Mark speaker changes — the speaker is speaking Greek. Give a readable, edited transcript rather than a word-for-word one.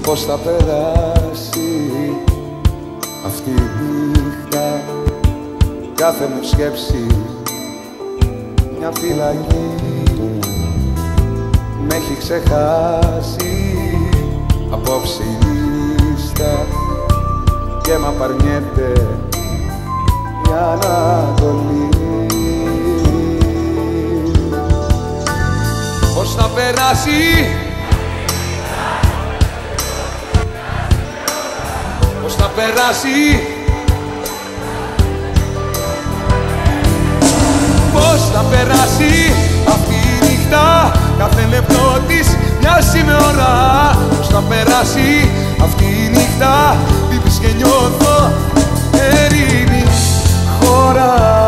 Speaker 1: Πώς θα περάσει αυτή η νύχτα, κάθε μου σκέψη μια φυλακή. Μ' έχει ξεχάσει απόψε η λίστα και μ' απαρνιέται η Ανατολή. Πώς θα περάσει, πώς θα περάσει, πώς θα περάσει αυτή η νύχτα, κάθε λεπτό της μοιάζει με ώρα. Πώς θα περάσει αυτή η νύχτα, λείπεις και νιώθω ερήμη χώρα.